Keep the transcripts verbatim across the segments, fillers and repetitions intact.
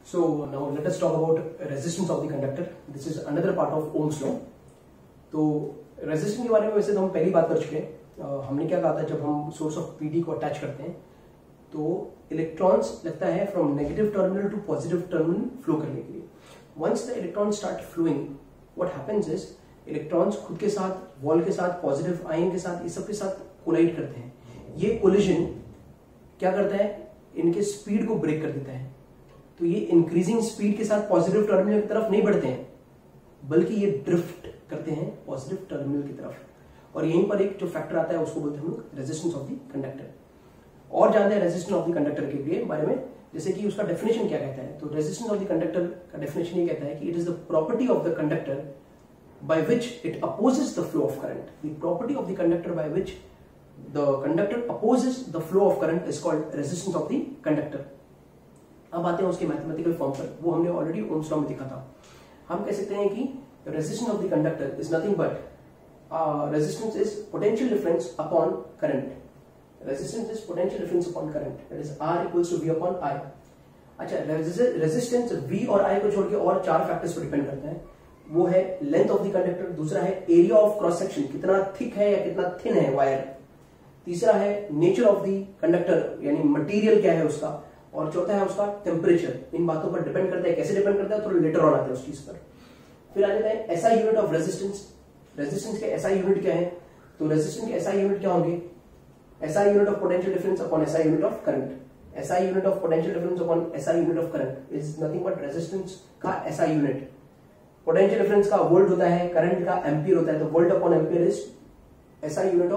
So now let us talk about resistance of the conductor. This is another part of Ohm's law. तो resistance के बारे में वैसे तो हम पहली बात कर चुके हैं. uh, हमने क्या कहा था जब हम सोर्स ऑफ पीडी को अटैच करते हैं तो इलेक्ट्रॉन्स लगता है from negative terminal to positive terminal flow करने के लिए. Once the electron start flowing what happens is electrons खुद के साथ वॉल के साथ पॉजिटिव आयन के साथ इस सब के साथ कोलाइड करते हैं. ये कोलिजन क्या करता है, इनके स्पीड को ब्रेक कर देता है. तो ये इंक्रीजिंग स्पीड के साथ पॉजिटिव टर्मिनल की तरफ नहीं बढ़ते हैं बल्कि ये ड्रिफ्ट करते हैं पॉजिटिव टर्मिनल की तरफ. और यहीं पर एक जो फैक्टर आता है उसको बोलते हैं हम लोग रेजिस्टेंस ऑफ द कंडक्टर. और जानते हैं रेजिस्टेंस ऑफ द कंडक्टर के लिए बारे में, जैसे कि उसका डेफिनेशन क्या कहता है. तो रेजिस्टेंस ऑफ द कंडक्टर का डेफिनेशन ये कहता है कि it is the property of the conductor by which it opposes the flow of current. The property of the conductor by which the conductor opposes the flow of current is called resistance of the conductor. अब आते हैं उसके mathematical form पर. वो हमने already Ohm's law में देखा था. हम कह सकते हैं कि resistance of the conductor is nothing but resistance is potential difference upon current. Resistance is potential difference upon current, that is R equals to V upon I. अच्छा, रेजिस्टेंस V और I को छोड़ के और चार फैक्टर्स पर depend करता है. वो है लेंथ ऑफ द कंडक्टर, दूसरा है एरिया ऑफ क्रॉस सेक्शन, कितना थिक है या कितना थिन है वायर, तीसरा है नेचर ऑफ द कंडक्टर यानी मटेरियल क्या है उसका, और चौथा है उसका टेम्परेचर. इन बातों पर डिपेंड करता है. कैसे डिपेंड करता है थोड़ा लेटर ऑन आते हैं उस चीज पर. फिर आ जाता है SI unit of resistance. Resistance के एसआई यूनिट क्या है, तो रेजिस्टेंस के एसआई यूनिट क्या होंगे, SI unit of potential difference upon SI unit of current. SI unit of potential difference upon SI unit of current is nothing but resistance का SI unit. Potential difference का volt होता है, current का ampere होता है, तो volt upon ampere is SI unit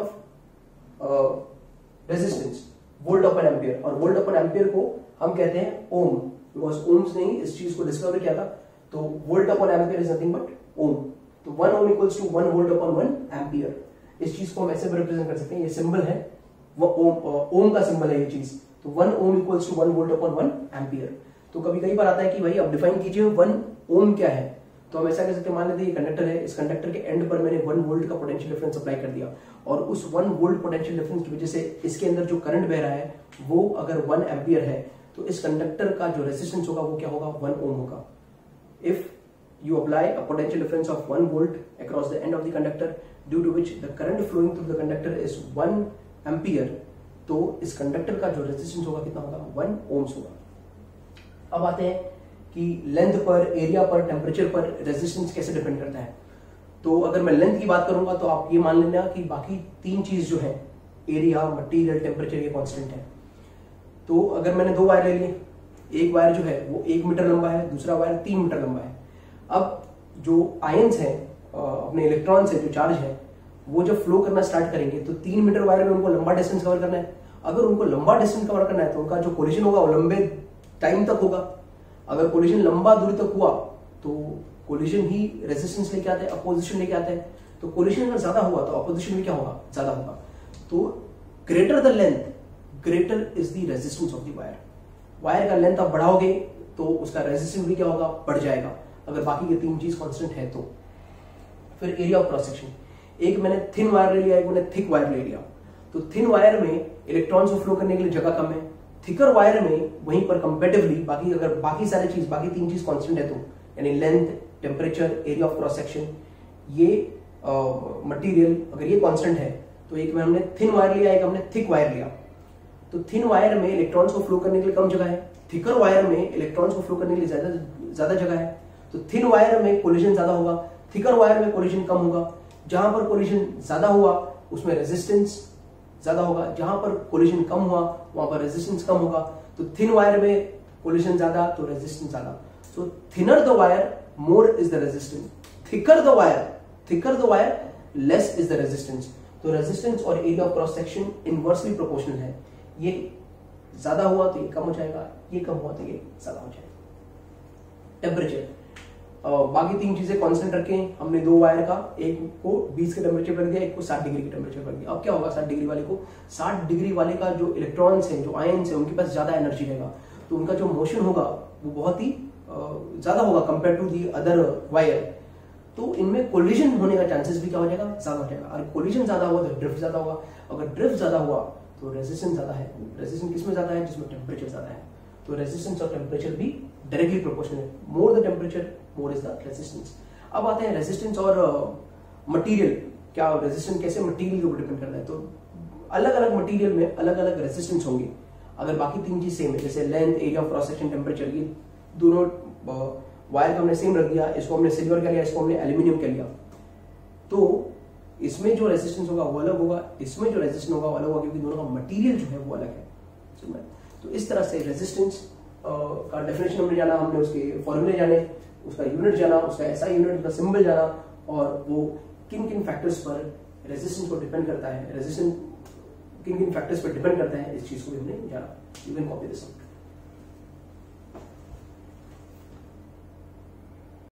of resistance, volt upon ampere. और volt upon ampere को हम कहते हैं ओम, बिकॉज ओम्स ने इस चीज को डिस्कवर किया था. तो volt upon ampere is nothing but ohm. तो one ohm equals to one volt upon one ampere. इस चीज को हम ऐसे रिप्रेजेंट कर सकते हैं. ये सिंबल है वो ओम, ओम का सिंबल है ये चीज. तो one ohm equals to one volt upon one ampere. तो कभी कई बार आता है कि भाई अब डिफाइन कीजिए वन ओम क्या है. तो हम ऐसा कह सकते हैं, मान लेते हैं ये कंडक्टर है, इस कंडक्टर के एंड पर मैंने वन वोल्ट का पोटेंशियल डिफरेंस अप्लाई कर दिया और उस वन वोल्ट पोटेंशियल डिफरेंस की वजह से इसके अंदर जो करंट बह रहा है वो अगर वन एम्पियर है तो इस कंडक्टर का जो रेजिस्टेंस होगा वो क्या होगा, वन ओम होगा. If you apply a potential difference of one volt across the end of the conductor due to which the current flowing through the conductor is one ampere, तो इस conductor का जो resistance होगा कितना होगा, one ohms होगा. अब आते हैं कि लेंथ पर, एरिया पर, टेम्परेचर पर रेजिस्टेंस कैसे डिपेंड करता है. तो अगर मैं लेंथ की बात करूंगा तो आप ये मान लेना कि बाकी तीन चीज जो है, एरिया, मटेरियल, टेम्परेचर, ये कांस्टेंट है. तो अगर मैंने दो वायर ले लिए, एक वायर जो है वो एक मीटर लंबा है, दूसरा वायर तीन मीटर लंबा है. अब जो आयंस हैं, अपने इलेक्ट्रॉन्स हैं, जो चार्ज है, वो जब फ्लो करना स्टार्ट करेंगे तो तीन मीटर वायर में उनको लंबा डिस्टेंस कवर करना है. अगर उनको लंबा डिस्टेंस कवर करना है तो उनका जो कोलिजन होगा वो लंबे टाइम तक होगा. अगर कोलिजन लंबा दूरी तक हुआ तो कोलिजन ही रेजिस्टेंस लेके आता है, अपोजिशन लेके आता है. तो कोलिजन अगर ज्यादा हुआ तो अपोजिशन भी क्या होगा, ज्यादा होगा. तो greater the length greater is the resistance of the wire. Wire का लेंथ आप बढ़ाओगे तो उसका रेजिस्टेंस भी क्या होगा, बढ़ जाएगा, अगर बाकी के तीन चीज कांस्टेंट है तो. फिर एरिया ऑफ क्रॉस सेक्शन. एक मैंने थिन वायर ले लिया, एक मैंने थिक वायर ले लिया. तो थिन वायर में इलेक्ट्रॉन्स को फ्लो करने के लिए जगह कम है. थिकर वायर में वहीं पर कंपेरेटिवली बाकी अगर बाकी सारी चीज बाकी तीन चीज कांस्टेंट है तो यानी length, temperature, area of cross section, ये मटेरियल अगर ये कांस्टेंट है तो एक में हमने थिन वायर लिया, एक हमने थिक वायर लिया. तो थिन वायर में इलेक्ट्रॉन्स को फ्लो करने के लिए कम जगह है, थिकर वायर में इलेक्ट्रॉन्स को फ्लो करने के लिए ज्यादा ज्यादा जगह है. तो थिन वायर में कोलिजन ज्यादा होगा, थिकर वायर में कोलिजन कम होगा. जहां पर कोलिजन ज्यादा हुआ उसमें रेजिस्टेंस ज्यादा होगा, जहां पर कोलिजन कम हुआ वहां पर रेजिस्टेंस कम होगा. तो थिन वायर में कोलिजन ज्यादा तो रेजिस्टेंस ज्यादा. So thinner the wire more is the resistance, thicker the wire thicker the wire less is the resistance. तो रेजिस्टेंस और area of cross section inversely proportional है. ये ज्यादा हुआ तो ये कम हो जाएगा, ये कम हुआ तो ये ज्यादा हो जाएगा. टेम्परेचर, बाकी तीन चीजें कांस्टेंट रखें हमने. दो वायर का, एक को बीस के टेम्परेचर पर दिया, एक को साठ डिग्री के टेम्परेचर पर दिया. अब क्या होगा, साठ डिग्री वाले को साठ डिग्री वाले का जो इलेक्ट्रॉन्स हैं, जो आयंस हैं, उनके पास ज्यादा एनर्जी रहेगा. तो उनका जो मोशन होगा वो बहुत ही ज्यादा होगा compare to the other wire. तो इनमें कोलिजन होने का चांसेस भी क्या हो जाएगा, ज्यादा हो जाएगा. अगर कोलिजन ज्यादा हुआ तो ड्रिफ्ट ज्यादा होगा. अगर ड्रिफ्ट ज्यादा हुआ तो रेजिस्टेंस ज्यादा है. रेजिस्टेंस किसमें ज्यादा है, जिसमें टेम्परेचर ज्यादा है. तो रेजिस्टेंस और टेम्परेचर भी डायरेक्टली प्रोपोर्शनल है। More the temperature more is the resistance. अब आते हैं रेजिस्टेंस और मटेरियल, क्या रेजिस्टेंस कैसे मटेरियल के ऊपर डिपेंड करता है। तो अलग अलग मटेरियल में अलग अलग रेजिस्टेंस होंगे। अगर बाकी तीन चीज सेम है, जैसे length, area, cross section, temperature, ये दोनों वायर को हमने सेम रख दिया, इसको हमने सिल्वर कर लिया, इसको हमने एल्यूमिनियम कर लिया, तो इसमें जो रेजिस्टेंस होगा वो अलग होगा, इसमें जो रेजिस्टेंस होगा वो अलग होगा, क्योंकि दोनों का मटेरियल जो है वो अलग है। तो इस तरह से रेजिस्टेंस का डेफिनेशन हमने जाना, हमने उसके फॉर्मूले जाने, उसका यूनिट जाना, उसका एसआई यूनिट, उसका सिंबल जाना, और वो किन किन फैक्टर्स पर रेजिस्टेंस को डिपेंड करता है, रेजिस्टेंस किन किन फैक्टर्स पर डिपेंड करता है, इस चीज को भी हमने जाना। You can copy this.